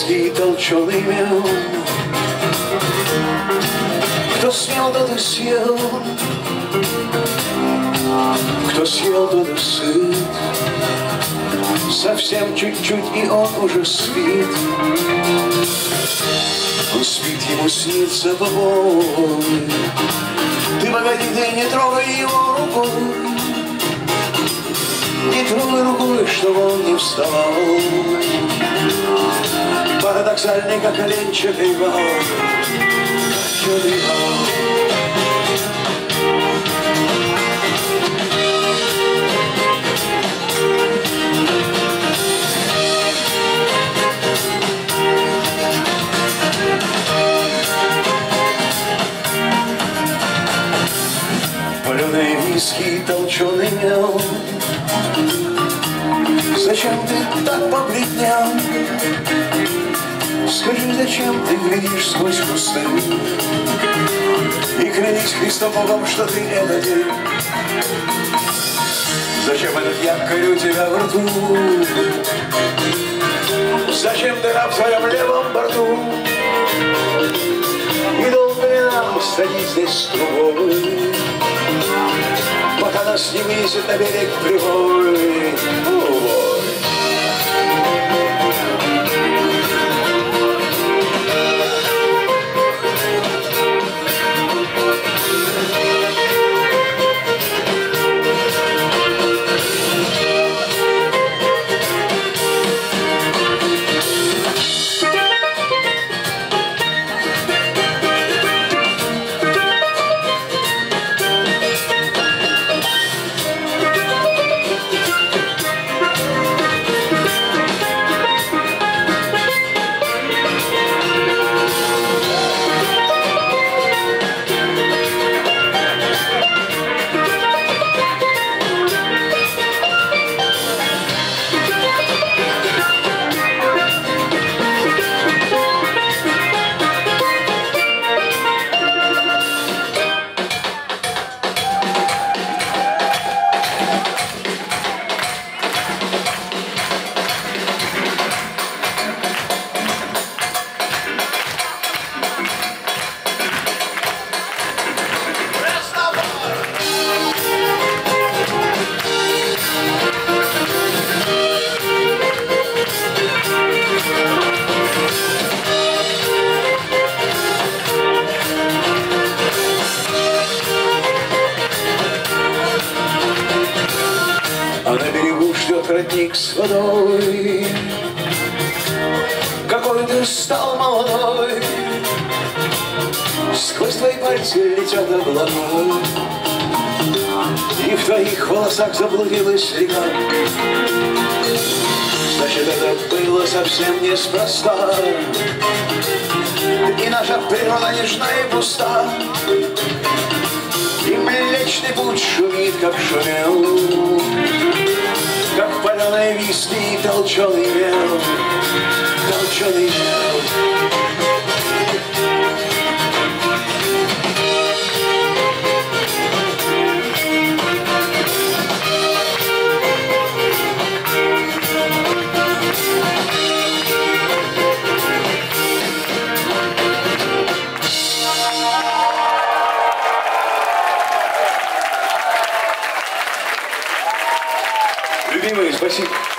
виски толченый мел. Кто смел, тот и съел, кто съел, тот и сыт. Совсем чуть-чуть, и он уже спит. Он спит, ему снится покой. Ты погоди, ты не трогай его рукой. Не трогай рукой, чтобы он не вставал. Парадоксальный, как оленчатый вал. Оленчатый вал. Паленые виски, толченый мел. Зачем ты так побледнел? Скажи, зачем ты глядишь сквозь кусты? И клянись Христом Богом, что ты это ты. Зачем этот якорь у тебя в рту? Зачем дыра в твоем левом борту? И долго ли нам стоять здесь с трубой, пока нас не вынесет на берег прибой? А на берегу ждет родник с водой. Какой ты стал молодой, сквозь твои пальцы летят облака, и в твоих волосах заблудилась река. Значит, это было совсем неспроста, и наша природа нежна и пуста, и Млечный Путь шумит, как шумел, как паленые виски и толченый мел. Толченый мел. Любимые, спасибо.